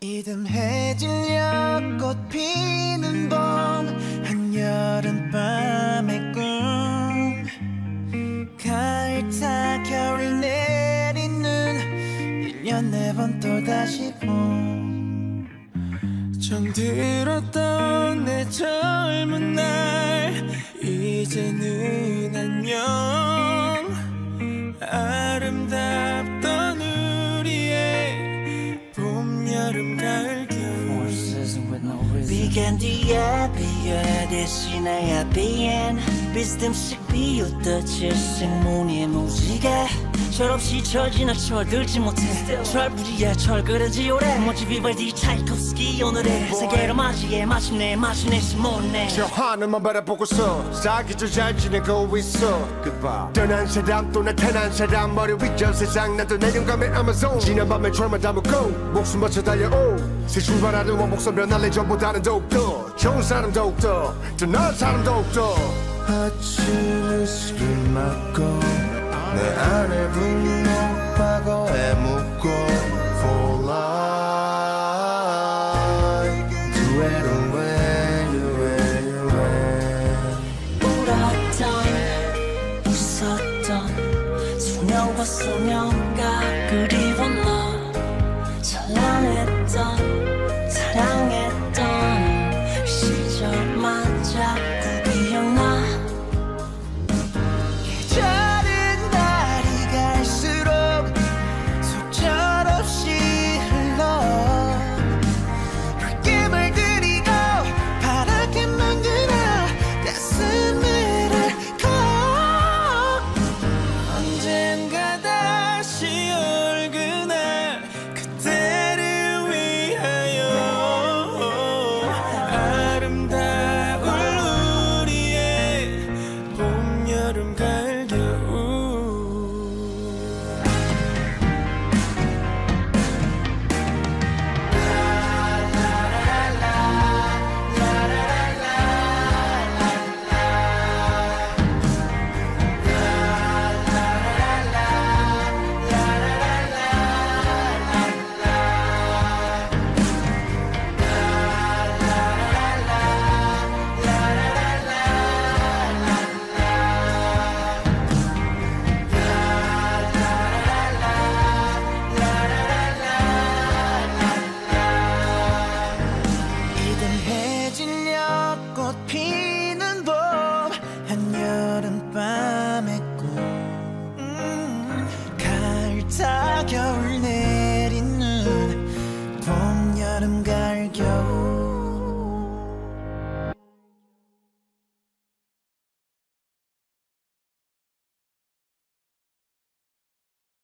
이듬해질려 꽃 피는 봄 한여름밤의 꿈 가을 타 겨울 내리는 1년 4번 또다시 봄 정들었던 내 젊은 날 이제는 안녕 아름답던 우리의 봄, 여름, 가을, 겨울 비간 뒤에 비에 대신에 비엔 비스듬씩 비웃던 질색무늬의 무지개 철없이 철 지나 철들지 못해 철부지에 철그러지 오래 멋진 비발디 차이콥스키 오늘의 세계로 맞이해 마침내 시몬네 저 하늘만 바라보고서 사기도 잘 지내고 있어 Goodbye 떠난 사람 또 나타난 사람 머리 위전 세상 나도 내 영감의 아마존 지난 밤에 철만 담고 목숨 바쳐 달려오 새 출발하는 원목선 변할래 전보다는 더욱더 좋은 사람 더욱더 더 나은 사람 더욱더 아침을 술을 맞고 내 안에 분노 과거에 묻고 For life Do it away, do it away 울었던 웃었던 소녀와 소녀가 그리워 너 찬란했던 사랑했던 시절만 자꾸 기억나 겨울 내리는 봄, 여름, 가을, 겨울